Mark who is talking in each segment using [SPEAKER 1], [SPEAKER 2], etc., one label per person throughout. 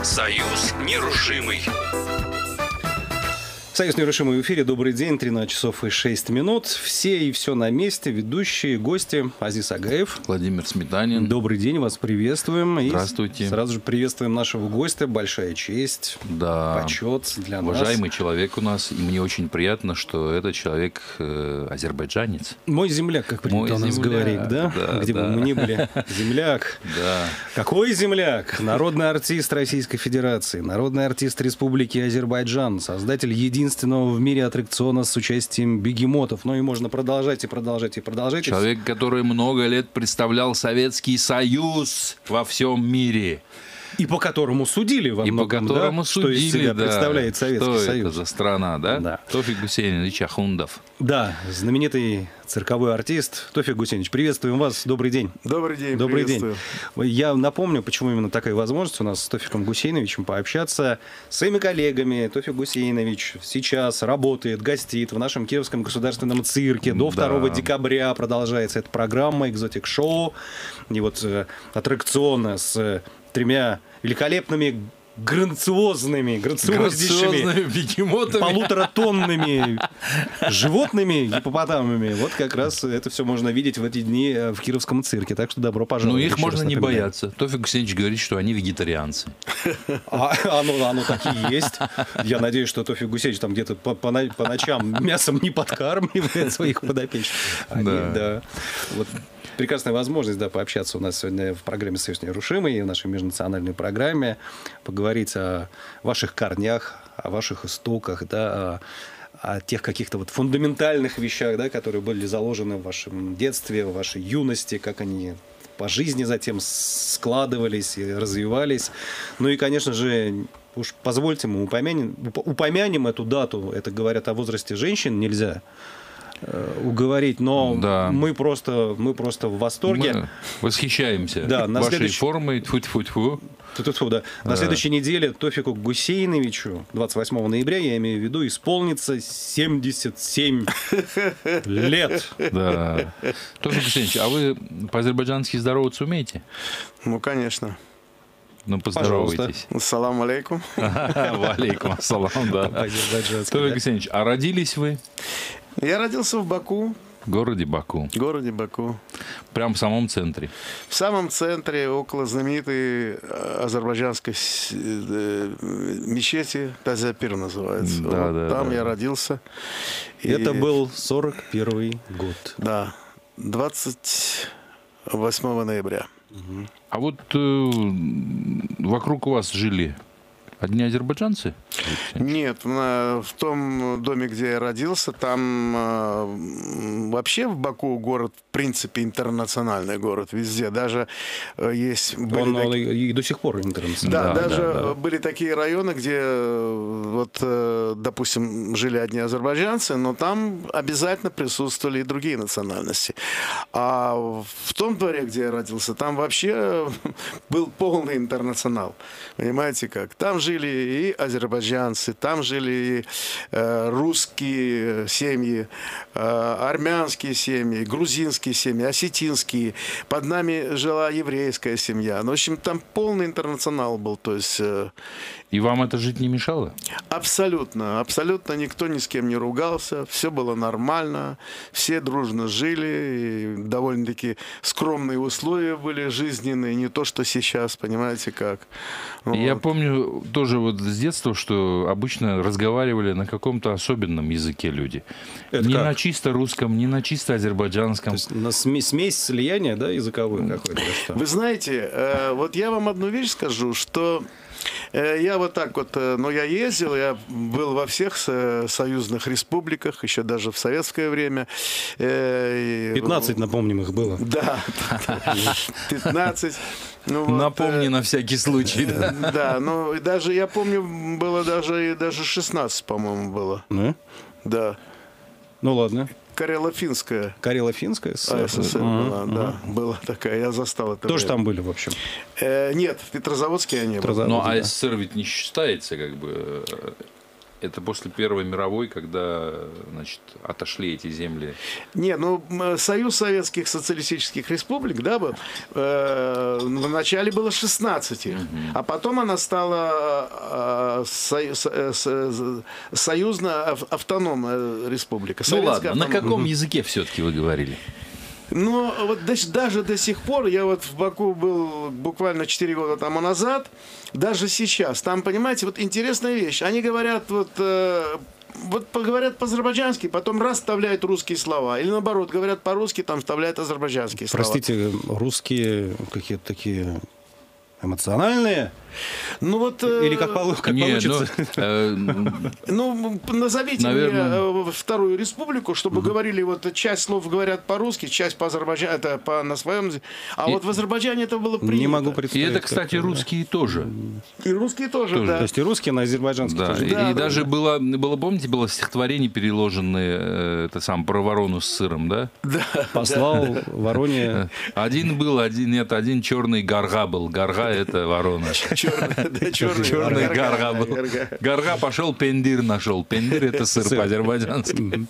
[SPEAKER 1] Союз нерушимый.
[SPEAKER 2] Союз нерушимый в эфире. Добрый день, 13 часов и 6 минут. Все и все на месте. Ведущие, гости. Азиз Агаев.
[SPEAKER 3] Владимир Сметанин.
[SPEAKER 2] Добрый день, вас приветствуем.
[SPEAKER 3] Здравствуйте.
[SPEAKER 2] И сразу же приветствуем нашего гостя. Большая честь, почет для нас.
[SPEAKER 3] Уважаемый человек у нас. И мне очень приятно, что этот человек азербайджанец.
[SPEAKER 2] Мой земляк, как принято у нас говорить, да? Где бы мы ни были. Земляк.
[SPEAKER 3] Да.
[SPEAKER 2] Какой земляк? Народный артист Российской Федерации, народный артист Республики Азербайджан, создатель единственного в мире аттракциона с участием бегемотов. Ну и можно продолжать и продолжать и продолжать.
[SPEAKER 3] Человек, который много лет представлял Советский Союз во всем мире.
[SPEAKER 2] И по которому судили во многом,
[SPEAKER 3] по которому судили,
[SPEAKER 2] что из себя представляет Советский Союз.
[SPEAKER 3] Что это за страна, да? Тофик Гусейнович Ахундов.
[SPEAKER 2] Да, знаменитый цирковой артист. Тофик Гусейнович, приветствуем вас. Добрый день.
[SPEAKER 4] Добрый день,
[SPEAKER 2] Добрый
[SPEAKER 4] приветствую.
[SPEAKER 2] день. Я напомню, почему именно такая возможность у нас с Тофиком Гусейновичем пообщаться с своими коллегами. Тофик Гусейнович сейчас работает, гостит в нашем Киевском государственном цирке. До 2 декабря продолжается эта программа «Экзотик Шоу». И вот аттракцион с 3 великолепными, грандиознейшими,
[SPEAKER 3] бегемотами,
[SPEAKER 2] полуторатонными животными, гипопотамами. Вот как раз это все можно видеть в эти дни в Кировском цирке. Так что добро пожаловать.
[SPEAKER 3] Ну, их можно не бояться. Тофик Гусейнович говорит, что они вегетарианцы.
[SPEAKER 2] Оно так и есть. Я надеюсь, что Тофик Гусейнович там где-то по ночам мясом не подкармливает своих подопечных. Да. Вот. Прекрасная возможность, пообщаться у нас сегодня в программе «Союз нерушимый», в нашей межнациональной программе, поговорить о ваших корнях, о ваших истоках, о тех каких-то вот фундаментальных вещах, которые были заложены в вашем детстве, в вашей юности, как они по жизни затем складывались и развивались. Ну и, конечно же, уж позвольте, мы упомянем эту дату. Это говорят о возрасте женщин, нельзя уговорить, но мы просто в восторге.
[SPEAKER 3] Мы восхищаемся вашей формой. Тьфу-тьфу-тьфу.
[SPEAKER 2] На следующей неделе Тофику Гусейновичу, 28 ноября, я имею в виду, исполнится 77 лет.
[SPEAKER 3] Да. Тофик Гусейнович, а вы по-азербайджански здороваться умеете?
[SPEAKER 4] Ну, конечно.
[SPEAKER 3] Ну, поздоровайтесь.
[SPEAKER 4] Ассаламу алейкум.
[SPEAKER 3] Валейкум ассалам, да. Тофик Гусейнович, а родились вы?
[SPEAKER 4] Я родился в Баку.
[SPEAKER 3] В городе Баку.
[SPEAKER 4] В городе Баку.
[SPEAKER 3] Прямо в самом центре.
[SPEAKER 4] В самом центре, около знаменитой азербайджанской мечети Тазапир называется. Там я родился.
[SPEAKER 2] Это был 41-й год.
[SPEAKER 4] Да, 28 ноября.
[SPEAKER 3] А вот вокруг вас жили одни азербайджанцы?
[SPEAKER 4] Нет, в том доме, где я родился, там вообще в Баку город, в принципе, интернациональный город везде. Даже есть...
[SPEAKER 2] Он и до сих пор интернациональный.
[SPEAKER 4] Да, были такие районы, где, вот, допустим, жили одни азербайджанцы, но там обязательно присутствовали и другие национальности. А в том дворе, где я родился, там вообще был полный интернационал. Понимаете как? Там жили и азербайджанцы, там жили и русские семьи, армянские семьи, грузинские семьи, осетинские. Под нами жила еврейская семья. Ну, в общем, там полный интернационал был. То есть...
[SPEAKER 3] И вам это жить не мешало?
[SPEAKER 4] Абсолютно. Абсолютно никто ни с кем не ругался. Все было нормально. Все дружно жили. И довольно-таки скромные условия были жизненные. Не то, что сейчас, понимаете, как.
[SPEAKER 3] Я помню тоже вот с детства, что обычно разговаривали на каком-то особенном языке люди.
[SPEAKER 2] Это
[SPEAKER 3] не
[SPEAKER 2] как?
[SPEAKER 3] на чисто русском, не на чисто азербайджанском.
[SPEAKER 2] То есть на смесь слияния, языковой какой-то.
[SPEAKER 4] Вы знаете, вот я вам одну вещь скажу, что я вот так вот, я ездил, я был во всех союзных республиках, еще даже в советское время.
[SPEAKER 2] 15, напомним, их было.
[SPEAKER 4] Да, 15.
[SPEAKER 3] Напомни на всякий случай.
[SPEAKER 4] Да, и даже, я помню, было даже 16, по-моему, было. Да.
[SPEAKER 2] Ну, ладно.
[SPEAKER 4] Карело-финская.
[SPEAKER 2] Карело-финская
[SPEAKER 4] СССР была, да, была такая, я застал это.
[SPEAKER 2] Тоже там были, в общем?
[SPEAKER 4] Нет, в Петрозаводске я не был.
[SPEAKER 3] Но СССР ведь не считается как бы... Это после Первой мировой, когда, значит, отошли эти земли.
[SPEAKER 4] Не, ну, Союз Советских Социалистических Республик, да, был, вначале было 16, а потом она стала союзно-автономная республика.
[SPEAKER 3] Ну ладно,
[SPEAKER 4] автономная.
[SPEAKER 3] на каком языке все-таки вы говорили?
[SPEAKER 4] Ну, вот даже до сих пор, я вот в Баку был буквально 4 года тому назад, даже сейчас, там, понимаете, вот интересная вещь, они говорят вот говорят по-азербайджански, потом раз вставляют русские слова, или наоборот, говорят по-русски, там вставляют азербайджанские слова.
[SPEAKER 2] Простите, русские какие-то такие эмоциональные?
[SPEAKER 4] Ну вот...
[SPEAKER 2] Или как получится?
[SPEAKER 4] Ну, назовите мне вторую республику, чтобы говорили, вот часть слов говорят по-русски, часть по-азербайджански, это на своем... А вот в Азербайджане это было принято.
[SPEAKER 2] Не могу
[SPEAKER 3] И
[SPEAKER 2] представить.
[SPEAKER 3] это, кстати, русские тоже.
[SPEAKER 4] И русские тоже, да.
[SPEAKER 2] То есть и русские на азербайджанский
[SPEAKER 3] Да,
[SPEAKER 2] тоже.
[SPEAKER 3] и даже было, помните, было стихотворение, переложенное, это сам про ворону с сыром, да?
[SPEAKER 4] Да.
[SPEAKER 2] Послал вороне...
[SPEAKER 3] Один черный гарга был. Гарга — это ворона. Черный гарга был. Гарга пошел, пендир нашел. Пендир — это сыр по-азербайджански.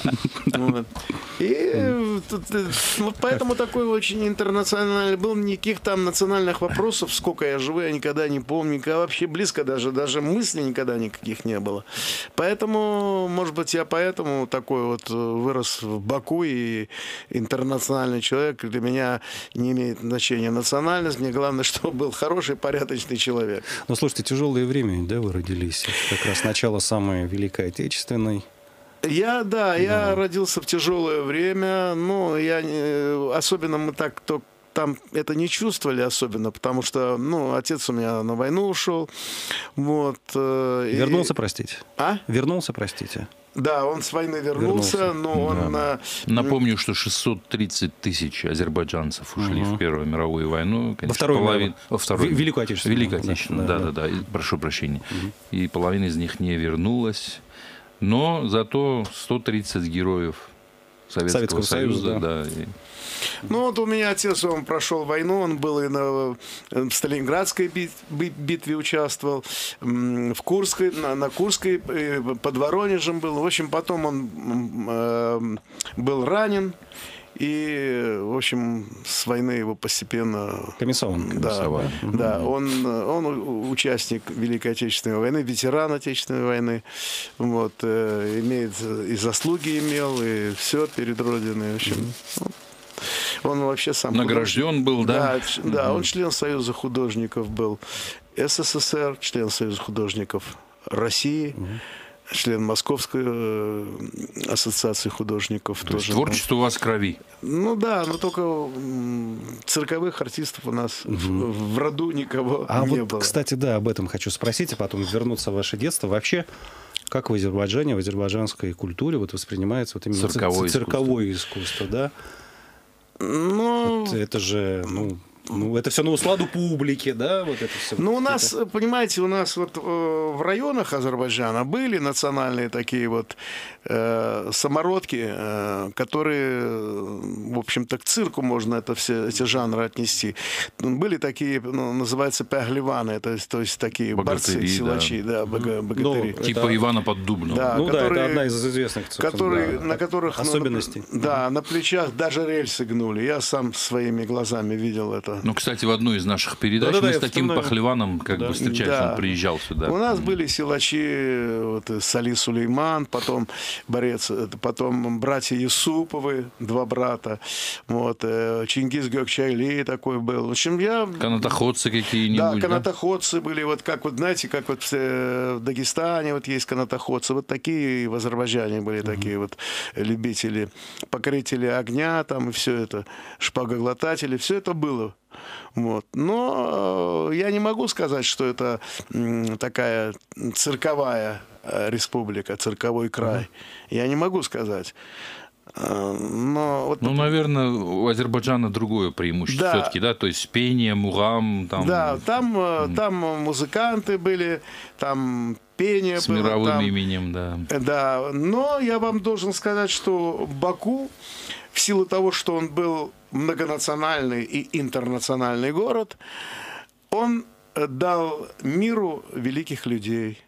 [SPEAKER 4] И вот поэтому такой очень интернациональный был. Никаких там национальных вопросов, сколько я живу, я никогда не помню. Вообще близко даже мыслей никогда никаких не было. Поэтому, может быть, я поэтому такой вот вырос в Баку, и интернациональный человек. Для меня не имеет значения национальность. Мне главное, чтобы был хороший, порядочный человек.
[SPEAKER 2] Ну, слушайте, тяжелое время, да, вы родились? Как раз начало самой Великой Отечественной.
[SPEAKER 4] Я родился в тяжелое время, но особенно мы там это не чувствовали особенно, потому что, отец у меня на войну ушел, вот.
[SPEAKER 2] Вернулся, простите?
[SPEAKER 4] А?
[SPEAKER 2] Вернулся, простите?
[SPEAKER 4] Да, он с войны вернулся, но он...
[SPEAKER 3] Напомню, что 630 тысяч азербайджанцев ушли в Первую мировую войну. Конечно,
[SPEAKER 2] во вторую. Великую Отечественную.
[SPEAKER 3] Великую Отечественную, да. Прошу прощения. И половина из них не вернулась. Но зато 130 героев Советского Союза. Да.
[SPEAKER 4] Ну, вот у меня отец, он прошел войну, он был и в Сталинградской битве участвовал, в Курской, на Курской, под Воронежем был. В общем, потом он был ранен. И, в общем, с войны его постепенно...
[SPEAKER 2] Комиссован.
[SPEAKER 4] Да, он участник Великой Отечественной войны, ветеран Отечественной войны. Вот, имеет и заслуги имел, и все перед Родиной. В общем, он вообще сам...
[SPEAKER 3] Награжден был, да?
[SPEAKER 4] Да, он член Союза художников был СССР, член Союза художников России. Член Московской ассоциации художников.
[SPEAKER 3] То есть творчество у вас в крови?
[SPEAKER 4] Ну да, но только цирковых артистов у нас в роду никого не было.
[SPEAKER 2] Кстати, да, об этом хочу спросить, а потом вернуться в ваше детство. Вообще, как в Азербайджане, в азербайджанской культуре воспринимается вот именно цирковое искусство, да?
[SPEAKER 4] Ну,
[SPEAKER 2] это же... это все на усладу публики, да? Вот это все.
[SPEAKER 4] Ну, у нас, понимаете, вот в районах Азербайджана были национальные такие вот самородки, которые, в общем-то, к цирку можно эти жанры отнести. Были такие, называются пяхлеваны, то есть такие борцы, силачи, да, богатыри.
[SPEAKER 3] Типа Ивана Поддубного.
[SPEAKER 4] Да,
[SPEAKER 2] это одна из известных,
[SPEAKER 4] на которых
[SPEAKER 2] особенностей.
[SPEAKER 4] Да, на плечах даже рельсы гнули. Я сам своими глазами видел это.
[SPEAKER 3] Ну, кстати, в одной из наших передач мы с таким пахлеваном бы встречались, он приезжал сюда.
[SPEAKER 4] У нас были силачи, Сали Сулейман, потом братья Юсуповы, 2 брата, Чингиз Гёкчайли такой был. В общем,
[SPEAKER 3] канатоходцы какие-нибудь,
[SPEAKER 4] да? Канатоходцы были, знаете, как в Дагестане есть канатоходцы, вот такие в Азербайджане были такие любители, покорители огня, там и все это, шпагоглотатели, все это было. Но я не могу сказать, что это такая цирковая республика, цирковой край. Я не могу сказать.
[SPEAKER 3] Наверное, у Азербайджана другое преимущество все-таки, да? То есть пение, мугам.
[SPEAKER 4] Да, там музыканты были, там пение
[SPEAKER 3] с
[SPEAKER 4] было.
[SPEAKER 3] С мировым именем, да.
[SPEAKER 4] Да, но я вам должен сказать, что Баку, в силу того, что он был многонациональный и интернациональный город, он дал миру великих людей.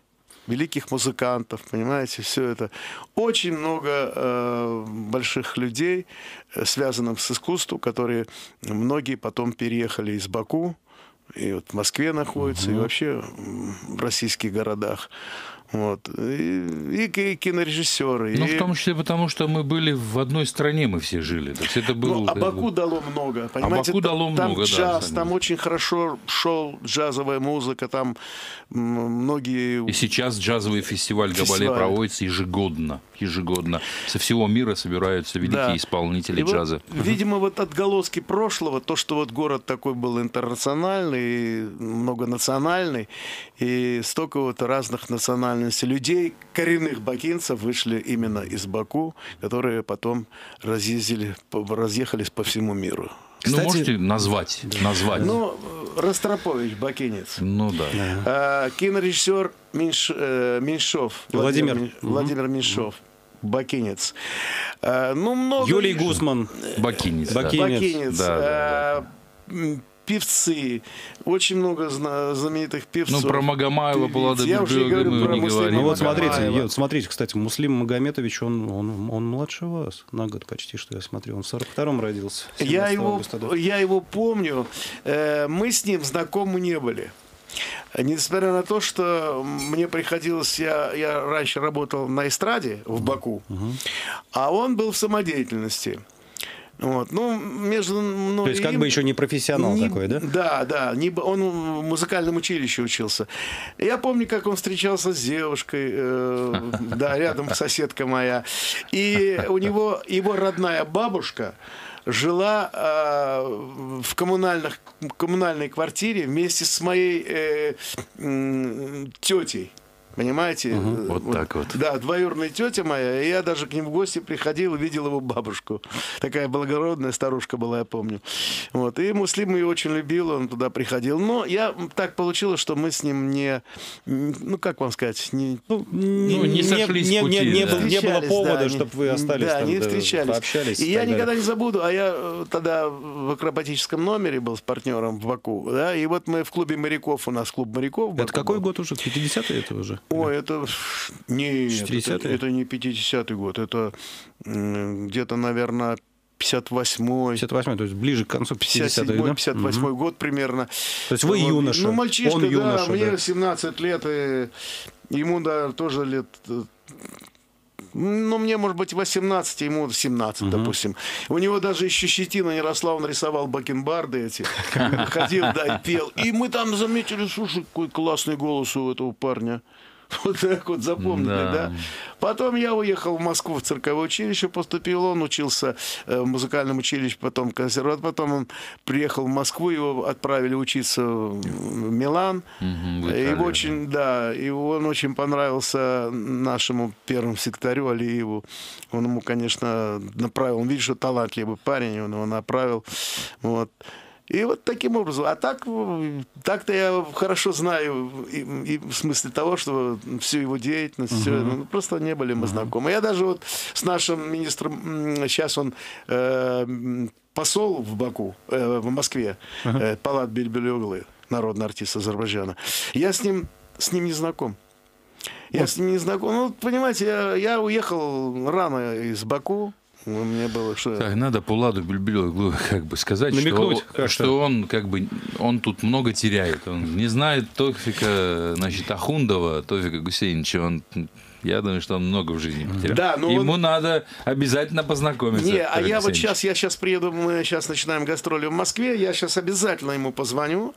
[SPEAKER 4] великих музыкантов, понимаете, все это. Очень много больших людей, связанных с искусством, которые многие потом переехали из Баку, и вот в Москве находятся, и вообще в российских городах. Вот. И кинорежиссеры.
[SPEAKER 3] Ну, в том числе потому, что мы были в одной стране, мы все жили. То есть это было,
[SPEAKER 4] а Баку дало много, понимаете?
[SPEAKER 3] Баку дало
[SPEAKER 4] там
[SPEAKER 3] много,
[SPEAKER 4] джаз,
[SPEAKER 3] да.
[SPEAKER 4] там очень хорошо шел джазовая музыка, там многие...
[SPEAKER 3] И сейчас джазовый фестиваль Габале проводится ежегодно. Со всего мира собираются великие исполнители джаза.
[SPEAKER 4] Вот, видимо, вот отголоски прошлого, то, что вот город такой был интернациональный, многонациональный, и столько вот разных национальностей людей, коренных бакинцев вышли именно из Баку, которые потом разъехались по всему миру.
[SPEAKER 3] Кстати, можете назвать?
[SPEAKER 4] Ну, Ростропович, бакинец.
[SPEAKER 3] Ну да.
[SPEAKER 4] Кинорежиссер Меньшов. Владимир Меньшов. Бакинец. Ну, много...
[SPEAKER 2] Юлий Гусман.
[SPEAKER 3] Бакинец.
[SPEAKER 4] Бакинец.
[SPEAKER 3] Да.
[SPEAKER 4] Певцы. Очень много знаменитых певцов.
[SPEAKER 3] Ну, про Магомаева, Паллада
[SPEAKER 4] Я уже не говорю про Муслима.
[SPEAKER 2] Ну вот смотрите, кстати, Муслим Магометович, он младше вас на год почти, что я смотрю. Он в 42-м родился.
[SPEAKER 4] Я его помню. Мы с ним знакомы не были. Несмотря на то, что мне приходилось... Я раньше работал на эстраде в Баку, а он был в самодеятельности. Вот. Ну, между мной
[SPEAKER 2] То есть как бы еще не профессионал такой, да?
[SPEAKER 4] Да. Он в музыкальном училище учился. Я помню, как он встречался с девушкой, да, рядом соседка моя. И у него его родная бабушка жила в коммунальной квартире вместе с моей тетей. Понимаете?
[SPEAKER 3] Вот так вот.
[SPEAKER 4] Да, двоюродная тетя моя. И я даже к ним в гости приходил и видел его бабушку. Такая благородная старушка была, я помню. Вот. И Муслим ее очень любил, он туда приходил. Но так получилось, что мы с ним не... Ну, как вам сказать? Не
[SPEAKER 3] сошлись в пути.
[SPEAKER 2] Не было повода, чтобы вы остались там,
[SPEAKER 4] не встречались.
[SPEAKER 2] Пообщались.
[SPEAKER 4] И я никогда не забуду, а я тогда в акробатическом номере был с партнером в Баку. Да, и вот мы в клубе моряков, у нас клуб моряков.
[SPEAKER 2] Это какой год уже? 50-е это уже?
[SPEAKER 4] Ой, это не 50-й год, это где-то, наверное, 58-й.
[SPEAKER 2] 58-й, то есть ближе к концу 50-х, да?
[SPEAKER 4] 58-й год примерно.
[SPEAKER 2] То есть вы юноша,
[SPEAKER 4] ну, мальчишка,
[SPEAKER 2] он юноша,
[SPEAKER 4] мне 17 лет, и ему, да, тоже лет... Ну, мне, может быть, 18, ему 17, допустим. У него даже еще щетина не росла, он рисовал бакенбарды эти. Ходил, да, и пел. И мы там заметили, слушай, какой классный голос у этого парня. Вот так вот запомнили, да. Потом я уехал в Москву в цирковое училище, поступил, он учился в музыкальном училище, потом в консерватории, потом он приехал в Москву, его отправили учиться в Милан. И он очень понравился нашему первому секретарю Алиеву. Он ему, конечно, направил, он видит, что талантливый парень, он его направил, вот. И вот таким образом. А так-то я хорошо знаю, и в смысле того, что всю его деятельность, просто не были мы знакомы. Я даже вот с нашим министром, сейчас он посол в Баку, в Москве, Палат Бильбилёглы, народный артист Азербайджана, я с ним не знаком. Я с ним не знаком. Ну, понимаете, я уехал рано из Баку. Мне было что...
[SPEAKER 3] Так, надо Пуладу Бильбилёглу как бы сказать, что он тут много теряет. Он не знает Тофика, значит, Ахундова, Тофика Гусейновича. Я думаю, что он много в жизни потерял.
[SPEAKER 4] Да,
[SPEAKER 3] ему надо обязательно познакомиться.
[SPEAKER 4] Я сейчас приеду, мы сейчас начинаем гастроли в Москве, я сейчас обязательно ему позвоню.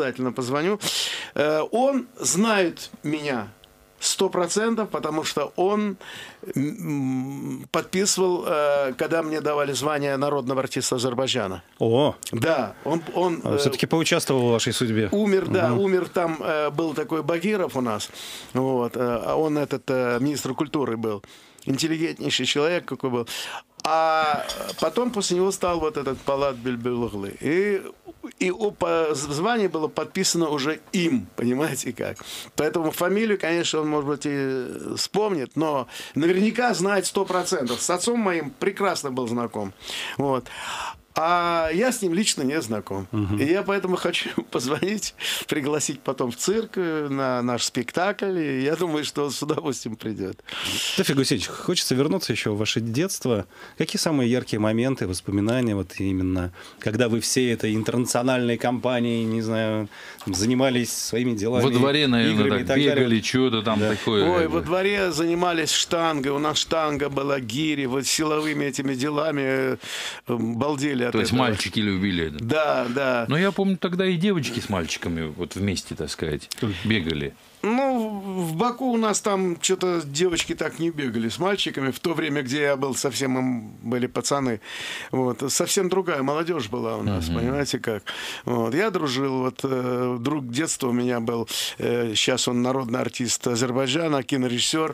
[SPEAKER 4] Он знает меня 100%, потому что он подписывал, когда мне давали звание народного артиста Азербайджана.
[SPEAKER 2] О!
[SPEAKER 4] Да, он
[SPEAKER 2] все-таки поучаствовал в вашей судьбе.
[SPEAKER 4] Умер там, был такой Багиров у нас, вот, он министр культуры был, интеллигентнейший человек какой был. А потом после него стал вот этот Палат Бильбилёглы. И звание было подписано уже им, понимаете как. Поэтому фамилию, конечно, он, может быть, и вспомнит, но наверняка знает 100%. С отцом моим прекрасно был знаком. Вот. А я с ним лично не знаком. И я поэтому хочу позвонить, пригласить потом в цирк на наш спектакль. И я думаю, что он с удовольствием придет.
[SPEAKER 2] Тофик Гусейнович, хочется вернуться еще в ваше детство. Какие самые яркие моменты, воспоминания, вот именно, когда вы всей этой интернациональной компанией, не знаю, занимались своими делами?
[SPEAKER 3] Во дворе, наверное, так бегали,
[SPEAKER 2] далее.
[SPEAKER 3] Что-то там такое.
[SPEAKER 4] Ой, во дворе занимались штангой. У нас штанга была, гири. Вот силовыми этими делами балдели.
[SPEAKER 3] То есть мальчики любили.
[SPEAKER 4] Да, да.
[SPEAKER 3] Но я помню, тогда и девочки с мальчиками вот вместе, так сказать, бегали.
[SPEAKER 4] Ну, в Баку у нас там что-то девочки так не бегали с мальчиками. В то время, где я был, совсем им были пацаны. Вот. Совсем другая молодежь была у нас, понимаете как. Вот. Я дружил. Вот, друг детства у меня был, сейчас он народный артист Азербайджана, кинорежиссер,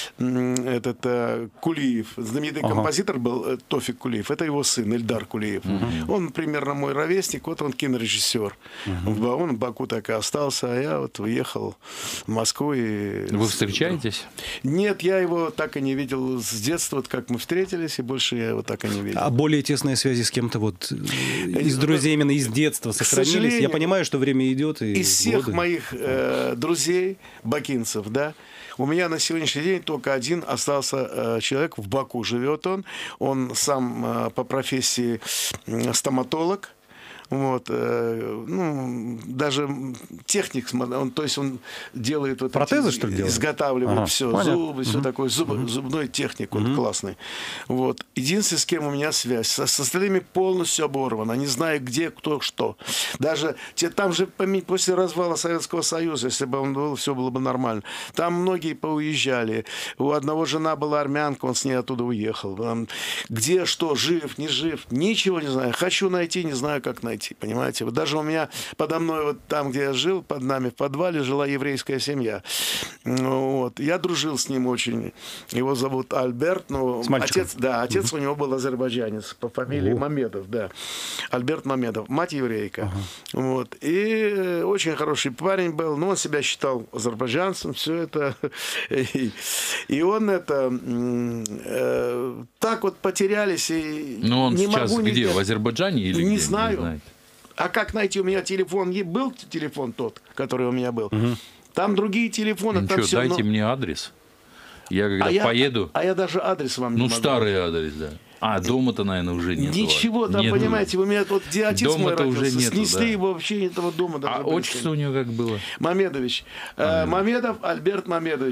[SPEAKER 4] этот Кулиев. Знаменитый композитор был Тофик Кулиев. Это его сын Эльдар Кулиев. Он примерно мой ровесник. Вот он кинорежиссер. Он в Баку так и остался, а я вот уехал в Москву. И...
[SPEAKER 3] Вы встречаетесь?
[SPEAKER 4] Нет, я его так и не видел с детства, вот как мы встретились, и больше я его так и не видел.
[SPEAKER 2] А более тесные связи с кем-то вот из друзей именно из детства сохранились? Я понимаю, что время идет. И
[SPEAKER 4] из всех моих друзей, бакинцев, да, у меня на сегодняшний день только один остался человек, в Баку живет он сам по профессии стоматолог. Вот, ну, даже техник, он, то есть он делает вот
[SPEAKER 2] протезы, что ли, делает?
[SPEAKER 4] Изготавливает все, понятно. Зубы, все такое, зубной техник, он классный. Вот. Единственное, с кем у меня связь, с остальными полностью оборвано, не знаю, где, кто, что. Даже там же после развала Советского Союза, если бы он был, все было бы нормально. Там многие поуезжали. У одного жена была армянка, он с ней оттуда уехал. Где, что, жив, не жив, ничего не знаю. Хочу найти, не знаю, как найти. Понимаете? Вот даже у меня подо мной, вот там, где я жил, под нами в подвале жила еврейская семья. Вот. Я дружил с ним очень. Его зовут Альберт. Но отец, да, отец у него был азербайджанец по фамилии Мамедов. Да. Альберт Мамедов. Мать еврейка. Вот. И очень хороший парень был. Но он себя считал азербайджанцем. Все это. И он это так вот потерялись. И
[SPEAKER 3] но он
[SPEAKER 4] не
[SPEAKER 3] сейчас
[SPEAKER 4] могу
[SPEAKER 3] где? В Азербайджане или
[SPEAKER 4] не
[SPEAKER 3] где?
[SPEAKER 4] знаю.
[SPEAKER 3] Не
[SPEAKER 4] а как найти? У меня телефон был, телефон тот, который у меня был. Там другие телефоны. Там все,
[SPEAKER 3] дайте мне адрес. Я когда поеду...
[SPEAKER 4] я даже адрес вам не могу.
[SPEAKER 3] Ну, старый адрес, да. А, дома-то, наверное, уже нет.
[SPEAKER 4] Ничего, там, понимаете, у меня вот где отец мой родился,
[SPEAKER 3] уже нету,
[SPEAKER 4] снесли его вообще этого дома.
[SPEAKER 3] А отчество у него как было?
[SPEAKER 4] Мамедович. Мамедов Альберт Мамедович.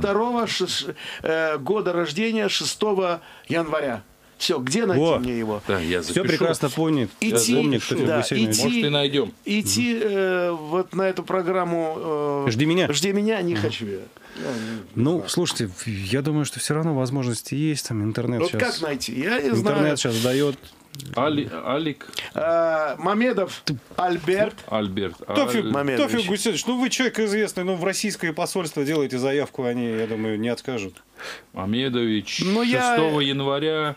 [SPEAKER 4] 42-го года рождения, 6 января. Все, где найти мне его?
[SPEAKER 3] Да, я
[SPEAKER 2] все прекрасно помнит.
[SPEAKER 4] Идти,
[SPEAKER 3] может, и найдем.
[SPEAKER 4] Идти вот на эту программу
[SPEAKER 2] «Жди меня».
[SPEAKER 4] «Жди меня» не хочу я.
[SPEAKER 2] Ну, слушайте, я думаю, что все равно возможности есть. Там интернет
[SPEAKER 4] вот
[SPEAKER 2] сейчас...
[SPEAKER 4] как найти? Я не
[SPEAKER 2] интернет
[SPEAKER 4] знаю.
[SPEAKER 2] Интернет сейчас дает...
[SPEAKER 3] Алик.
[SPEAKER 4] Мамедов Альберт.
[SPEAKER 2] Тофик Гусейнович, ну вы человек известный, ну в российское посольство делаете заявку, они, я думаю, не откажут.
[SPEAKER 3] Мамедович, 6 января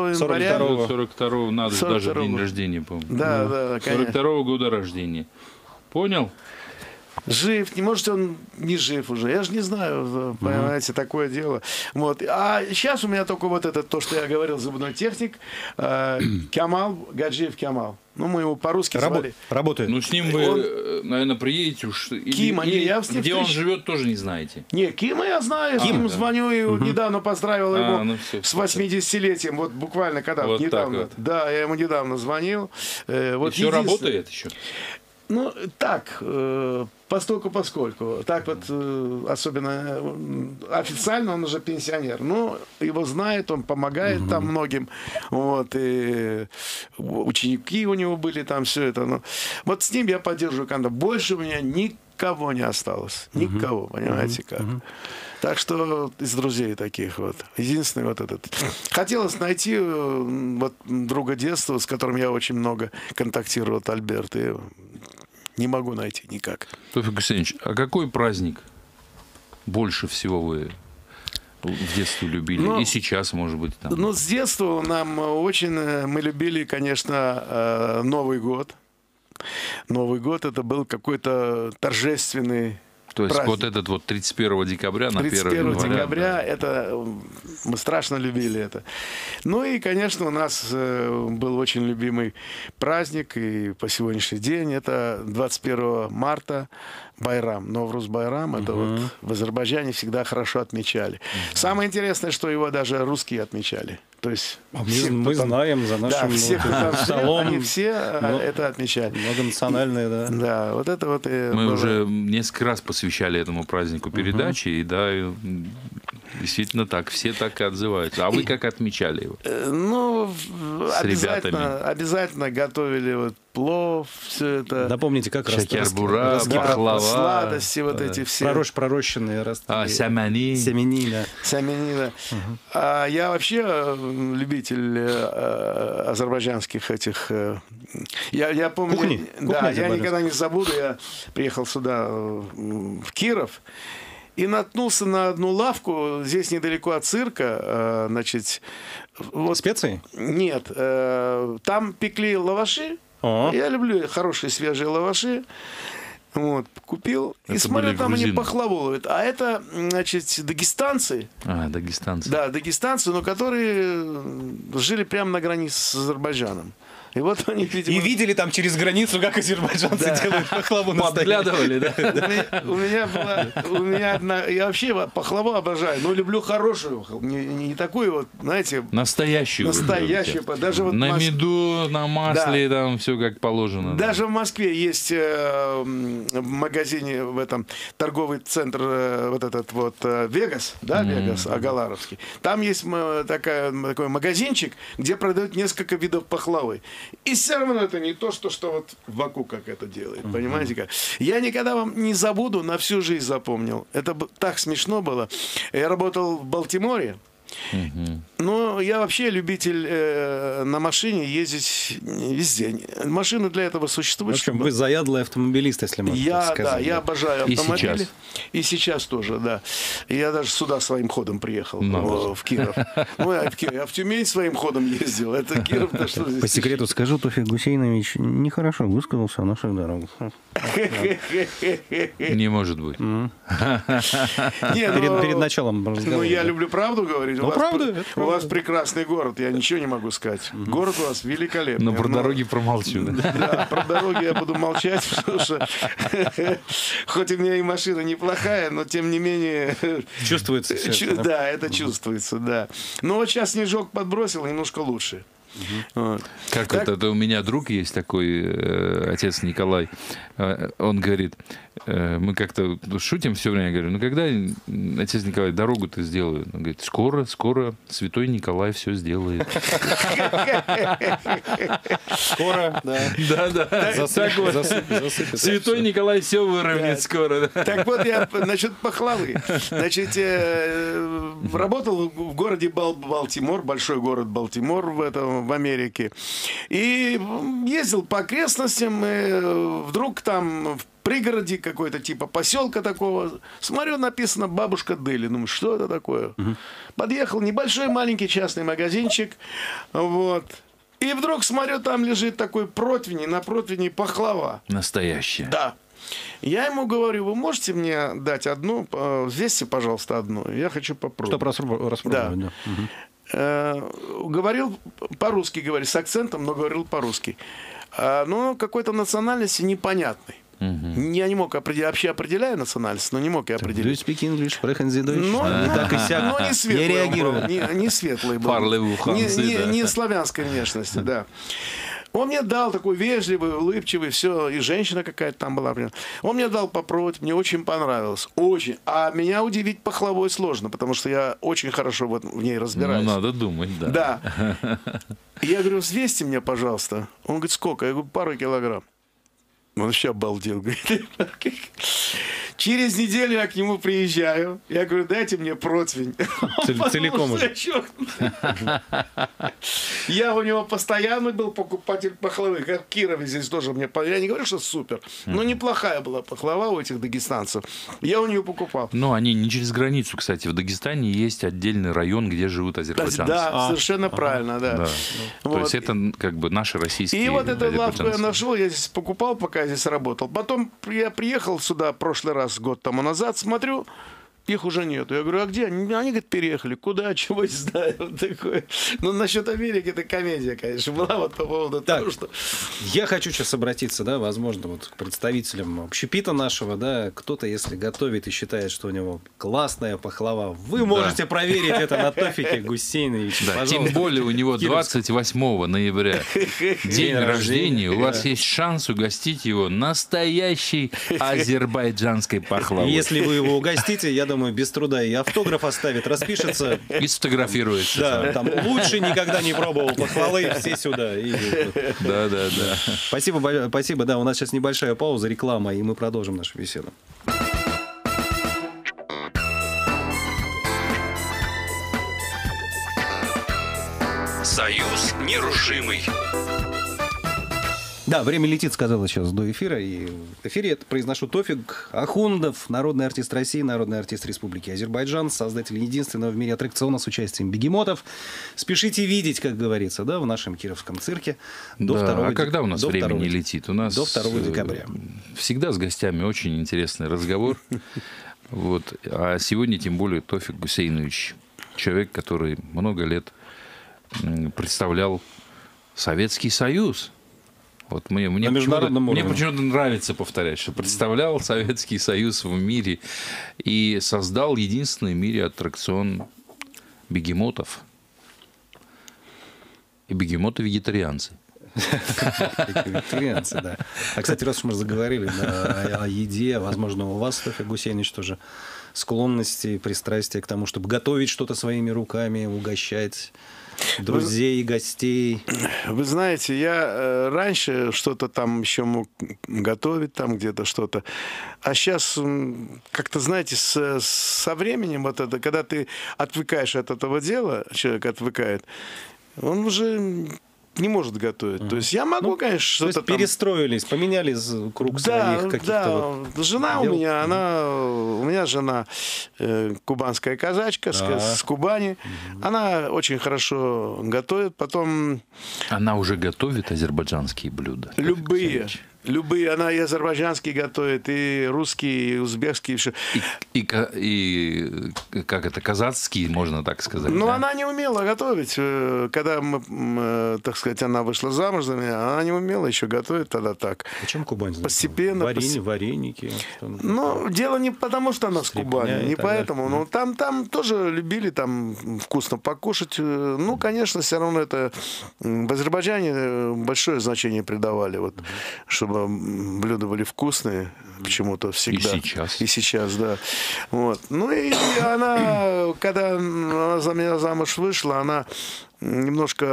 [SPEAKER 3] 42-го, надо даже день рождения, помню.
[SPEAKER 4] Да, конечно.
[SPEAKER 3] 42-го года рождения. Понял?
[SPEAKER 4] Жив, не может он не жив уже. Я же не знаю, понимаете, такое дело. Вот. А сейчас у меня только вот это, то, что я говорил, зубной техник, Кямал, Гаджиев Кямал. Ну, мы его по-русски звали.
[SPEAKER 2] Работает.
[SPEAKER 3] Ну, с ним вы, наверное, приедете уж.
[SPEAKER 4] Кима, я с ним
[SPEAKER 3] где он живет, тоже не знаете.
[SPEAKER 4] Не, Кима я знаю. Ким звоню, и недавно поздравил его с 80-летием. Вот буквально когда
[SPEAKER 3] вот
[SPEAKER 4] недавно.
[SPEAKER 3] Вот.
[SPEAKER 4] Да, я ему недавно звонил. Вот
[SPEAKER 3] все работает еще?
[SPEAKER 4] Ну, так, поскольку. Так вот, особенно официально он уже пенсионер. Но его знает, он помогает там многим. Вот, и ученики у него были там, все это. Но вот с ним я поддерживаю контакт. Больше у меня никого не осталось. Никого, понимаете как. Так что из друзей таких вот. Единственный вот этот. Хотелось найти вот друга детства, с которым я очень много контактировал, вот Альберт, и не могу найти никак.
[SPEAKER 3] Тофик Гусейнович, а какой праздник больше всего вы в детстве любили? И сейчас, может быть, там?
[SPEAKER 4] Ну, с детства мы любили, конечно, Новый год. Новый год — это был какой-то торжественный
[SPEAKER 3] То есть
[SPEAKER 4] праздник.
[SPEAKER 3] вот этот вот 31 декабря на 1
[SPEAKER 4] 31
[SPEAKER 3] января.
[SPEAKER 4] декабря,
[SPEAKER 3] Да.
[SPEAKER 4] это мы страшно любили это. Ну и, конечно, у нас был очень любимый праздник, и по сегодняшний день это 21 марта Байрам, Новруз Байрам, это вот в Азербайджане всегда хорошо отмечали. Самое интересное, что его даже русские отмечали. То есть
[SPEAKER 2] мы знаем за нашим
[SPEAKER 4] все, кто там
[SPEAKER 2] столом.
[SPEAKER 4] они все это отмечали.
[SPEAKER 2] Многонациональные, да.
[SPEAKER 4] Да, вот это вот.
[SPEAKER 3] Мы уже несколько раз посвящали этому празднику передачи, и да, действительно так, все так и отзываются. А вы как отмечали его?
[SPEAKER 4] Ну,
[SPEAKER 3] С ребятами.
[SPEAKER 4] обязательно готовили вот плов, все это.
[SPEAKER 2] Напомните, как
[SPEAKER 3] Шакербура, пахлава.
[SPEAKER 4] Сладости вот эти все.
[SPEAKER 2] Пророщенные ростки.
[SPEAKER 3] Сямани.
[SPEAKER 2] Семени, да.
[SPEAKER 4] Саминина. А я вообще любитель азербайджанских этих... Я помню...
[SPEAKER 2] Кухни
[SPEAKER 4] Да, я
[SPEAKER 2] азербайджанской.
[SPEAKER 4] никогда не забуду. Я приехал сюда, в Киров, и наткнулся на одну лавку, здесь недалеко от цирка, значит... Вот,
[SPEAKER 2] Специи?
[SPEAKER 4] нет, там пекли лаваши. Я люблю хорошие свежие лаваши. Вот, купил.
[SPEAKER 3] Это
[SPEAKER 4] и смотрю,
[SPEAKER 3] были
[SPEAKER 4] там они
[SPEAKER 3] грузины.
[SPEAKER 4] пахлаву ловят. А это, значит, дагестанцы.
[SPEAKER 3] Дагестанцы.
[SPEAKER 4] Да, дагестанцы, но которые жили прямо на границе с Азербайджаном. И вот они, видимо...
[SPEAKER 2] И видели там через границу, как азербайджанцы делают пахлаву на
[SPEAKER 3] Подглядывали, да?
[SPEAKER 4] У меня одна... Я вообще пахлаву обожаю, но люблю хорошую. Не такую вот, знаете...
[SPEAKER 3] Настоящую.
[SPEAKER 4] Настоящую. Даже вот
[SPEAKER 3] На меду, на масле, там все как положено.
[SPEAKER 4] Даже в Москве есть в магазине, в этом торговый центр, вот этот вот Вегас, да, Вегас, Агаларовский. Там есть такой магазинчик, где продают несколько видов пахлавы. И все равно это не то, что вот в Баку как это делает. Понимаете как? Я никогда вам не забуду, на всю жизнь запомнил. Это так смешно было. Я работал в Балтиморе. Но я вообще любитель на машине ездить везде. Машины для этого
[SPEAKER 2] В
[SPEAKER 4] существуют.
[SPEAKER 2] общем, вы заядлый автомобилист, если можно так сказать.
[SPEAKER 4] Да, я обожаю
[SPEAKER 3] И
[SPEAKER 4] автомобили.
[SPEAKER 3] сейчас.
[SPEAKER 4] И сейчас тоже, да. Я даже сюда своим ходом приехал, в Киров. Ну, я в Тюмень своим ходом ездил. Это Киров-то что здесь?
[SPEAKER 2] По секрету скажу, Тофик Гусейнович нехорошо высказался о наших дорогах.
[SPEAKER 3] Не может быть.
[SPEAKER 2] Перед началом разговора.
[SPEAKER 4] Ну, я люблю правду говорить.
[SPEAKER 2] Ну, правда, это
[SPEAKER 4] У вас прекрасный город, я ничего не могу сказать. Город у вас великолепный.
[SPEAKER 3] Но про дороги промолчу.
[SPEAKER 4] Да, про дороги я буду молчать, потому что хоть у меня и машина неплохая, но тем не менее...
[SPEAKER 2] Чувствуется все это, да?
[SPEAKER 4] Да, это чувствуется, да. Но вот сейчас снежок подбросил, немножко лучше. Вот.
[SPEAKER 3] Как
[SPEAKER 4] Так.
[SPEAKER 3] это у меня друг есть такой, отец Николай, он говорит, мы как-то шутим все время, я говорю, ну когда, отец Николай, дорогу-то сделают? Он говорит, скоро святой Николай все сделает.
[SPEAKER 2] Скоро, да.
[SPEAKER 3] Да.
[SPEAKER 2] Засыпет.
[SPEAKER 3] Святой Николай все выровняет скоро.
[SPEAKER 4] Так вот, я насчет пахлавы. Значит, работал в городе Балтимор, большой город Балтимор в Америке. И ездил по окрестностям, и вдруг там в пригороде какой-то типа поселка такого. Смотрю, написано «Бабушка Дели». Думаю, что это такое? Подъехал небольшой маленький частный магазинчик. Вот. И вдруг смотрю, там лежит такой противень, и на противне пахлава.
[SPEAKER 3] Настоящая.
[SPEAKER 4] Да. Я ему говорю, вы можете мне дать одну, взвесьте, пожалуйста, одну. Я хочу попробовать.
[SPEAKER 2] Чтобы распробовать, да.
[SPEAKER 4] Говорил по-русски, с акцентом, но говорил по-русски. Но какой-то национальности непонятной. Я не мог определить, вообще определяю национальность, но не мог я
[SPEAKER 2] Do you
[SPEAKER 4] определить.
[SPEAKER 2] speak English? Sprechen Sie Deutsch?
[SPEAKER 4] Но,
[SPEAKER 2] Так и сяк.
[SPEAKER 4] но не светлый
[SPEAKER 2] Не
[SPEAKER 4] он был,
[SPEAKER 2] реагирует.
[SPEAKER 4] не светлый был.
[SPEAKER 3] Парлеву ханцы, да.
[SPEAKER 4] Не славянской внешности, да. Он мне дал такой вежливый, улыбчивый, все, и женщина какая-то там была. Он мне дал попробовать, мне очень понравилось. Очень. А меня удивить пахлавой сложно, потому что я очень хорошо в ней разбираюсь.
[SPEAKER 3] Ну, надо думать, да.
[SPEAKER 4] Да. Я говорю, взвесьте мне, пожалуйста. Он говорит, сколько? Я говорю, пару килограмм. Он вообще обалдел. Говорит. Через неделю я к нему приезжаю. Я говорю, дайте мне противень.
[SPEAKER 2] Целиком уже.
[SPEAKER 4] Я у него постоянно был покупатель пахлавы. Как в Кирове здесь тоже мне... Я не говорю, что супер. Но неплохая была пахлава у этих дагестанцев. Я у нее покупал.
[SPEAKER 3] Но они не через границу, кстати. В Дагестане есть отдельный район, где живут азербайджанцы.
[SPEAKER 4] Да, совершенно правильно, да.
[SPEAKER 3] Да.
[SPEAKER 4] Вот.
[SPEAKER 3] То есть это как бы наши российские
[SPEAKER 4] И вот эту лавку я
[SPEAKER 3] азербайджанцы.
[SPEAKER 4] нашел, я здесь покупал, пока я здесь работал. Потом я приехал сюда в прошлый раз раз год тому назад, смотрю, их уже нету. Я говорю, а где? Они говорят, переехали. Куда? Чего не знаю. Вот такое. Ну, насчет Америки это комедия, конечно, была вот по поводу того, что...
[SPEAKER 2] Я хочу сейчас обратиться, да, возможно, вот к представителям общепита нашего, да, кто-то, если готовит и считает, что у него классная пахлава, вы можете проверить это на Тофике Гусейновиче.
[SPEAKER 3] Да, тем более у него 28 ноября день рождения. У вас есть шанс угостить его настоящей азербайджанской пахлавой.
[SPEAKER 2] Если вы его угостите, я думаю, без труда и автограф оставит, распишется.
[SPEAKER 3] И сфотографируется.
[SPEAKER 2] Да, там лучше никогда не пробовал похвалы, все сюда.
[SPEAKER 3] Да.
[SPEAKER 2] Спасибо, да, у нас сейчас небольшая пауза, реклама, и мы продолжим нашу беседу.
[SPEAKER 1] Союз нерушимый.
[SPEAKER 2] Да, время летит, сказала сейчас до эфира. И в эфире это произношу Тофик Ахундов, народный артист России, народный артист Республики Азербайджан, создатель единственного в мире аттракциона с участием бегемотов. Спешите видеть, как говорится, да, в нашем кировском цирке.
[SPEAKER 3] Когда у нас время не летит? У нас
[SPEAKER 2] до 2 декабря.
[SPEAKER 3] Всегда с гостями очень интересный разговор. Вот. А сегодня тем более Тофик Гусейнович. Человек, который много лет представлял Советский Союз. Вот мне почему-то нравится повторять, что представлял Советский Союз в мире и создал единственный в мире аттракцион бегемотов. И бегемоты-вегетарианцы.
[SPEAKER 2] Вегетарианцы, да. А, кстати, раз уж мы заговорили о еде, возможно, у вас, Тофик Гусейнович, тоже склонности, пристрастия к тому, чтобы готовить что-то своими руками, угощать друзей, гостей.
[SPEAKER 4] Вы знаете, я раньше что-то там еще мог готовить, там где-то что-то. А сейчас как-то, знаете, со временем, вот это, когда ты отвыкаешь от этого дела, человек отвыкает, он уже не может готовить. То есть я могу, конечно, что-то там...
[SPEAKER 2] перестроились, поменяли круг своих каких-то...
[SPEAKER 4] Да, жена у меня, у меня жена кубанская казачка с Кубани. Она очень хорошо готовит. Потом...
[SPEAKER 3] Она уже готовит азербайджанские блюда?
[SPEAKER 4] Любые, она и азербайджанские готовит, и русские, и узбекские.
[SPEAKER 3] И как это, казацкие, можно так сказать?
[SPEAKER 4] Ну,
[SPEAKER 3] да?
[SPEAKER 4] Она не умела готовить. Когда мы, так сказать, она вышла замуж за меня, она не умела еще готовить тогда так.
[SPEAKER 2] Почему Кубань?
[SPEAKER 4] Постепенно.
[SPEAKER 2] Вареники.
[SPEAKER 4] Ну, дело не потому, что она с Кубани, не поэтому. Но там тоже любили там вкусно покушать. Ну, конечно, все равно это в Азербайджане большое значение придавали, вот, чтобы блюда были вкусные почему-то всегда. И сейчас, да. Вот. Ну и она, когда она за меня замуж вышла, она немножко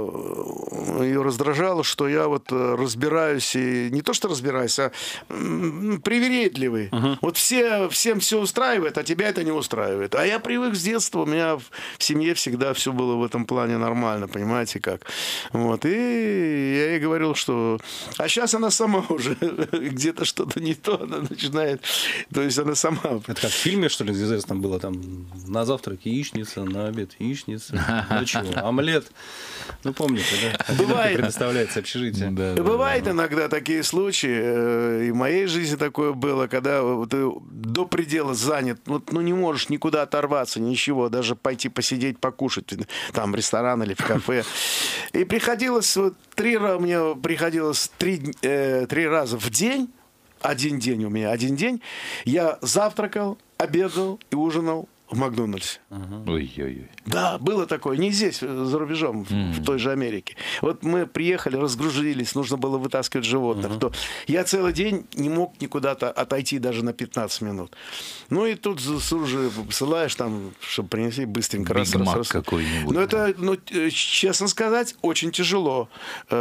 [SPEAKER 4] ее раздражало, что я вот разбираюсь, и не то, что разбираюсь, а привередливый. Вот всем все устраивает, а тебя это не устраивает. А я привык с детства, у меня в семье всегда все было в этом плане нормально, понимаете как. Вот. И я ей говорил, что... А сейчас она сама уже где-то что-то не то, она начинает... То есть она сама...
[SPEAKER 2] Это как в фильме, что ли, известно было, там, на завтрак яичница, на обед яичница, ну чего, омлет. Ну, помните, да?
[SPEAKER 4] Бывает.
[SPEAKER 2] Предоставляется общежитие.
[SPEAKER 4] Бывает иногда такие случаи, и в моей жизни такое было, когда ты до предела занят, вот, ну, не можешь никуда оторваться, ничего, даже пойти посидеть, покушать, там, в ресторан или в кафе. И приходилось, мне приходилось три раза в день, один день, я завтракал, обедал и ужинал в Макдональдсе.
[SPEAKER 3] Ой-ой-ой.
[SPEAKER 4] Да, было такое. Не здесь, за рубежом, в той же Америке. Вот мы приехали, разгружились, нужно было вытаскивать животных. То я целый день не мог никуда-то отойти даже на 15 минут. Ну и тут уже посылаешь там, чтобы принесли быстренько.
[SPEAKER 3] Биг Мак какой-нибудь.
[SPEAKER 4] Но это, честно сказать, очень тяжело.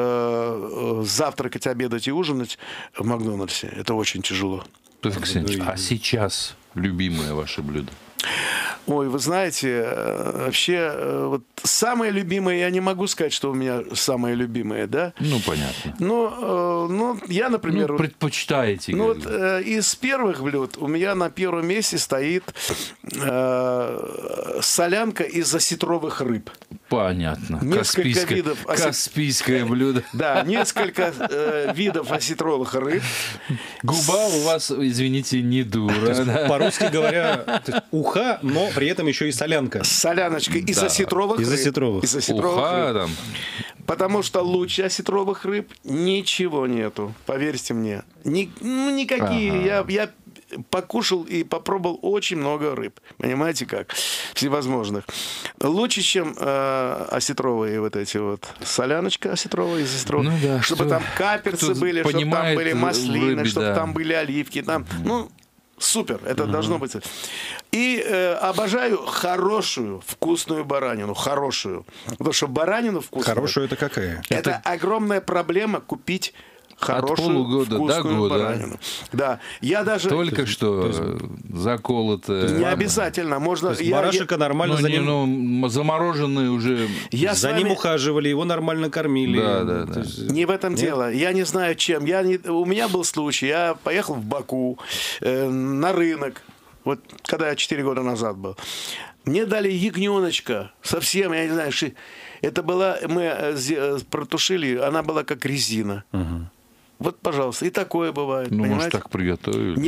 [SPEAKER 4] Завтракать, обедать и ужинать в Макдональдсе. Это очень тяжело.
[SPEAKER 3] Тофик Гусейнович, а сейчас любимое ваше блюдо?
[SPEAKER 4] Ой, вы знаете, вообще, вот самое любимое, я не могу сказать, что у меня самое любимое, да?
[SPEAKER 3] Ну, понятно.
[SPEAKER 4] Ну, я, например...
[SPEAKER 3] Ну, предпочитаете.
[SPEAKER 4] Ну, вот из первых блюд у меня на первом месте стоит солянка из осетровых рыб.
[SPEAKER 3] Понятно.
[SPEAKER 4] Несколько видов
[SPEAKER 3] Каспийское блюдо.
[SPEAKER 4] Да, несколько видов осетровых рыб.
[SPEAKER 3] Губа у вас, извините, не дура.
[SPEAKER 2] По-русски говоря, уха, но при этом еще и солянка.
[SPEAKER 4] С соляночкой из осетровых рыб.
[SPEAKER 2] Из осетровых.
[SPEAKER 3] Уха там.
[SPEAKER 4] Потому что лучше осетровых рыб ничего нету. Поверьте мне. Никакие. Я покушал и попробовал очень много рыб. Понимаете как? Всевозможных. Лучше, чем осетровые вот эти вот. Соляночка осетровая из осетровых.
[SPEAKER 3] Ну, да,
[SPEAKER 4] чтобы там каперсы были, чтобы там были маслины, чтобы там были оливки. Там, супер. Это должно быть. И обожаю хорошую, вкусную баранину. Хорошую. Потому что баранину вкусную...
[SPEAKER 2] Хорошую это какая?
[SPEAKER 4] Это огромная проблема купить хорошую,
[SPEAKER 3] полугода
[SPEAKER 4] вкусную
[SPEAKER 3] до года.
[SPEAKER 4] баранину. Да, я даже...
[SPEAKER 3] Только что заколото.
[SPEAKER 4] Не обязательно. Можно...
[SPEAKER 2] Барашека нормально за ним...
[SPEAKER 3] замороженные уже...
[SPEAKER 2] За ним ухаживали, его нормально кормили.
[SPEAKER 3] Да.
[SPEAKER 4] Не в этом дело. Я не знаю, чем. У меня был случай. Я поехал в Баку на рынок. Вот когда я 4 года назад был. Мне дали ягненочка. Совсем, я не знаю, это была... Мы протушили, она была как резина. Вот, пожалуйста, и такое бывает.
[SPEAKER 3] Ну,
[SPEAKER 4] понимаете?
[SPEAKER 3] может, так приготовили?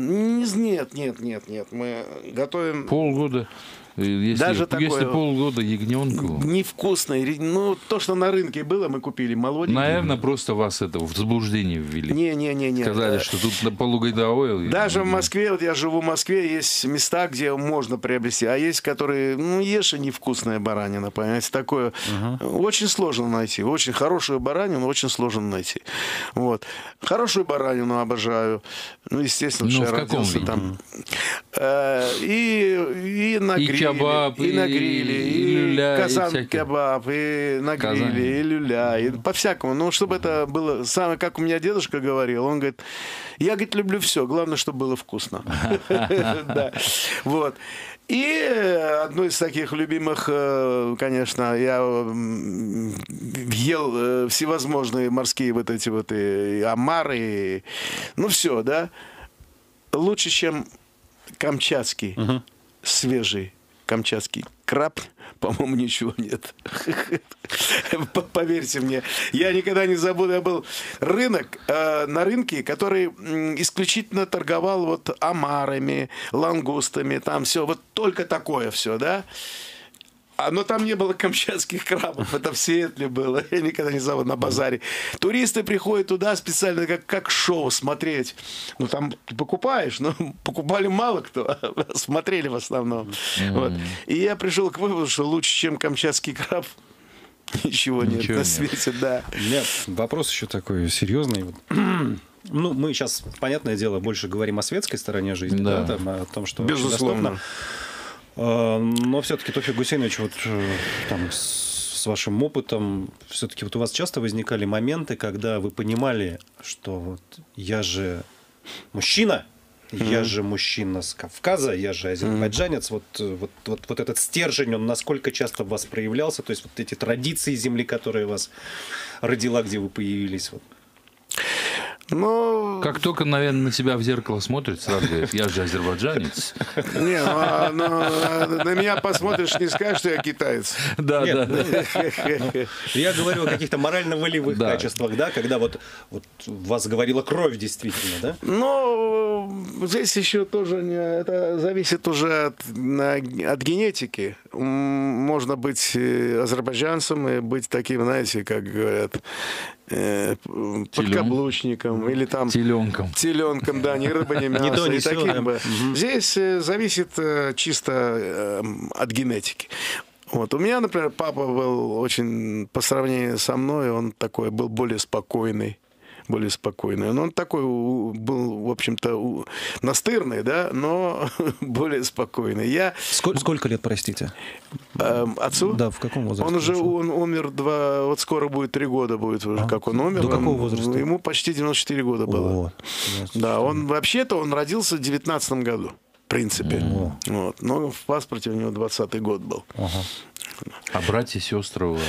[SPEAKER 4] Нет. Мы готовим...
[SPEAKER 3] Полгода. Если полгода ягненку...
[SPEAKER 4] Невкусный. Ну, то, что на рынке было, мы купили молоденький.
[SPEAKER 3] Наверное, просто вас это в заблуждение ввели.
[SPEAKER 4] Не.
[SPEAKER 3] Сказали, что тут на полугодовое.
[SPEAKER 4] Даже в Москве, вот я живу в Москве, есть места, где можно приобрести, а есть, которые, ешь и невкусная баранина, понимаете, такое. Очень сложно найти. Очень хорошую баранину очень сложно найти. Вот. Хорошую баранину обожаю. Ну, естественно, что я родился там. И на гриле.
[SPEAKER 3] Кебаб,
[SPEAKER 4] и на гриле, и
[SPEAKER 3] люля,
[SPEAKER 4] казан-кебаб, и на гриле, и люля, и по-всякому. Ну, чтобы это было самое, как у меня дедушка говорил, он говорит, я, говорит, люблю все, главное, чтобы было вкусно. Вот. И одно из таких любимых, конечно, я ел всевозможные морские вот эти вот и омары, ну, все, да. Лучше, чем камчатский, свежий камчатский краб, по-моему, ничего нет. Поверьте мне. Я никогда не забуду. Я был на рынке, который исключительно торговал вот омарами, лангустами, там все. Вот только такое все, да? Но там не было камчатских крабов, это в Сиэтле было, я никогда не забуду, на базаре. Туристы приходят туда специально как шоу смотреть. Ну, там ты покупаешь, но покупали мало кто, смотрели в основном. Вот. И я пришел к выводу, что лучше, чем камчатский краб, ничего нет на свете, да.
[SPEAKER 2] У меня вопрос еще такой серьезный. Ну, мы сейчас, понятное дело, больше говорим о светской стороне жизни, да, там, о том, что
[SPEAKER 4] безусловно.
[SPEAKER 2] Но все-таки, Тофик Гусейнович, вот там с вашим опытом, все-таки вот у вас часто возникали моменты, когда вы понимали, что вот я же мужчина, я же мужчина с Кавказа, я же азербайджанец, вот этот стержень, он насколько часто в вас проявлялся, то есть вот эти традиции земли, которые вас родила, где вы появились, вот.
[SPEAKER 4] Ну,
[SPEAKER 3] как только, наверное, на себя в зеркало смотрит, сразу говорит, я же азербайджанец.
[SPEAKER 4] Не, на меня посмотришь, не скажешь, что я китаец.
[SPEAKER 3] Да.
[SPEAKER 2] Я говорю о каких-то морально-волевых качествах, да, когда вот вас говорила кровь действительно, да?
[SPEAKER 4] Ну, здесь еще тоже это зависит уже от генетики. Можно быть азербайджанцем и быть таким, знаете, как говорят, подкаблучником или там теленком, да, ни рыба, ни мясо, и таким бы. Здесь зависит чисто от генетики. Вот. У меня, например, папа был очень, по сравнению со мной, он такой был более спокойный. Но он такой был, в общем-то, настырный, да, но более спокойный.
[SPEAKER 2] Сколько лет, простите?
[SPEAKER 4] Отцу?
[SPEAKER 2] Да, в каком возрасте?
[SPEAKER 4] Он умер вот скоро будет 3 года будет уже, как он умер.
[SPEAKER 2] До какого возраста?
[SPEAKER 4] Ему почти 94 года было. Да, он родился в 19 году, в принципе. Вот. Но в паспорте у него 20-й год был.
[SPEAKER 3] А братья, сестры у вас?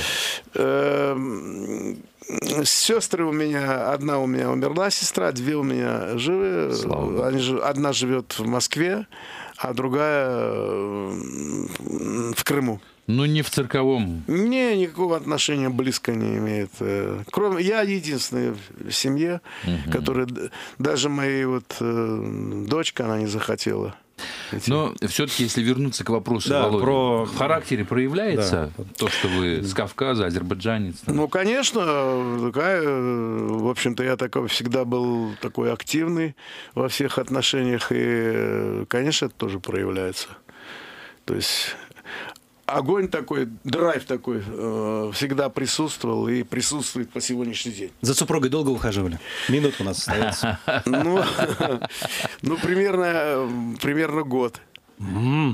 [SPEAKER 4] Сестры у меня, одна у меня умерла сестра, 2 у меня живы. Одна живет в Москве, а другая в Крыму.
[SPEAKER 3] Ну, не в цирковом.
[SPEAKER 4] Не, никакого отношения близко не имеет. Кроме, я единственный в семье, который, даже моей вот дочка, она не захотела.
[SPEAKER 3] Но все-таки, если вернуться к вопросу, да, Володя, в характере проявляется то, что вы с Кавказа, азербайджанец?
[SPEAKER 4] Ну, конечно, такая, в общем-то, я такой всегда был такой активный во всех отношениях, и, конечно, это тоже проявляется. То есть огонь такой, драйв такой всегда присутствовал и присутствует по сегодняшний день.
[SPEAKER 2] За супругой долго ухаживали? Минутка у нас остается.
[SPEAKER 4] Ну, примерно год.
[SPEAKER 2] Ну,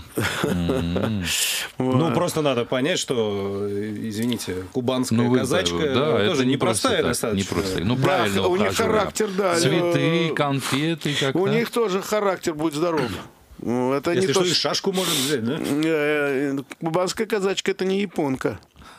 [SPEAKER 2] просто надо понять, что, извините, кубанская казачка тоже непростая достаточно.
[SPEAKER 3] Непростая. Ну, правильно.
[SPEAKER 4] У них характер, да.
[SPEAKER 3] Цветы, конфеты.
[SPEAKER 4] У них тоже характер, будь здоров.
[SPEAKER 2] Это если не что, и шашку может взять, да?
[SPEAKER 4] Кубанская казачка — это не японка.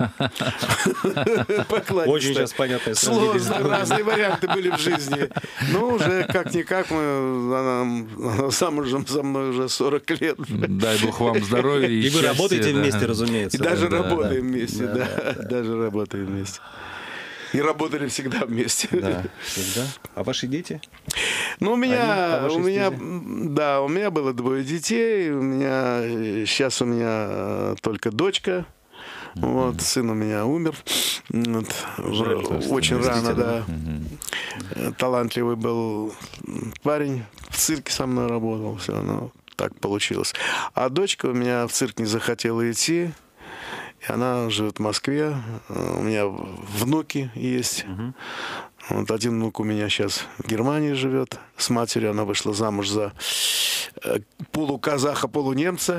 [SPEAKER 2] Очень сейчас понятное
[SPEAKER 4] сравнение. Сложно, разные варианты были в жизни. Ну, уже как-никак, она замужем за мной уже 40 лет.
[SPEAKER 3] Дай бог вам здоровья и
[SPEAKER 2] вы работаете вместе, разумеется.
[SPEAKER 4] И даже работаем вместе, да. Даже работаем вместе. И работали всегда вместе.
[SPEAKER 2] Да, всегда. А ваши дети?
[SPEAKER 4] Ну, у меня было 2 детей. Сейчас у меня только дочка. Вот, сын у меня умер. Вот, очень рано, да. Талантливый был парень. В цирке со мной работал. Все, ну, так получилось. А дочка у меня в цирк не захотела идти. И она живет в Москве. У меня внуки есть. Вот один внук у меня сейчас в Германии живет. С матерью она вышла замуж за полуказаха, полунемца.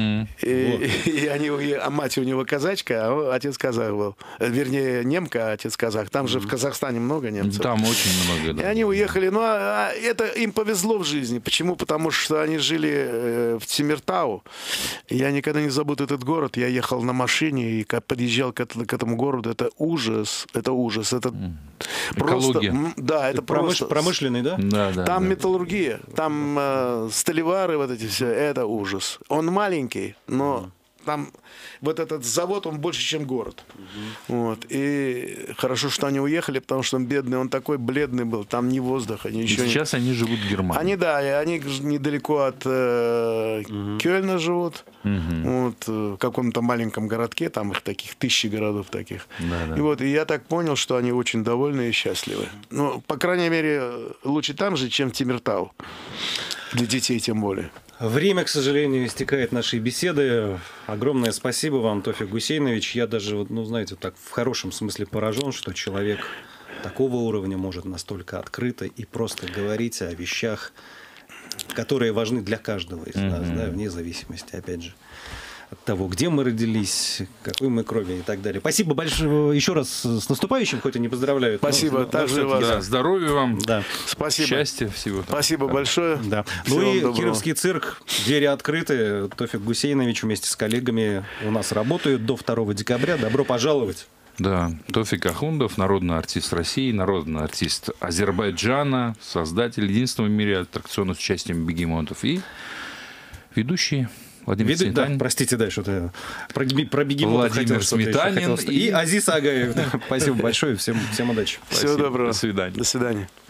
[SPEAKER 4] А мать у него казачка, а отец казах был. Вернее, немка, а отец казах. Там же в Казахстане много немцев.
[SPEAKER 3] Там очень много, да.
[SPEAKER 4] И они уехали. Но это им повезло в жизни. Почему? Потому что они жили в Темиртау. Я никогда не забуду этот город. Я ехал на машине и подъезжал к этому городу. Это ужас. Это ужас. Это просто... Да, это просто...
[SPEAKER 2] Промышленный, да?
[SPEAKER 3] Да.
[SPEAKER 4] Там металлургия. Там столевары, вот эти все. Это ужас. Он маленький, но... Там вот этот завод, он больше, чем город. Вот. И хорошо, что они уехали, потому что он бедный, он такой бледный был, там ни воздуха, ничего.
[SPEAKER 3] Сейчас они живут в Германии.
[SPEAKER 4] Они недалеко от Кёльна живут. Вот, в каком-то маленьком городке, там их таких 1000 городов таких.
[SPEAKER 3] Да.
[SPEAKER 4] И вот, и я так понял, что они очень довольны и счастливы. Ну, по крайней мере, лучше там же, чем в Темиртау. Для детей тем более.
[SPEAKER 2] Время, к сожалению, истекает нашей беседы. Огромное спасибо вам, Тофик Гусейнович. Я даже, ну, знаете, так в хорошем смысле поражен, что человек такого уровня может настолько открыто и просто говорить о вещах, которые важны для каждого из нас, да, вне зависимости, опять же, от того, где мы родились, какой мы крови и так далее. Спасибо большое еще раз, с наступающим, хоть и не поздравляю.
[SPEAKER 4] Спасибо, также вас.
[SPEAKER 3] Да, здоровья вам,
[SPEAKER 4] спасибо.
[SPEAKER 3] Счастья всего.
[SPEAKER 4] Спасибо большое.
[SPEAKER 2] Да. Ну и доброго. Кировский цирк, двери открыты. Тофик Гусейнович вместе с коллегами у нас работают до 2 декабря. Добро пожаловать.
[SPEAKER 3] Да, Тофик Ахундов, народный артист России, народный артист Азербайджана, создатель единственного в мире аттракциона с участием бегемотов и ведущий Владимир Сметанин.
[SPEAKER 2] Да, простите, да, что-то про бегемотов
[SPEAKER 3] Владимир Сметанин
[SPEAKER 2] и Азиз Агаев. Спасибо большое, всем удачи.
[SPEAKER 4] Всего доброго.
[SPEAKER 3] До свидания.
[SPEAKER 4] До свидания.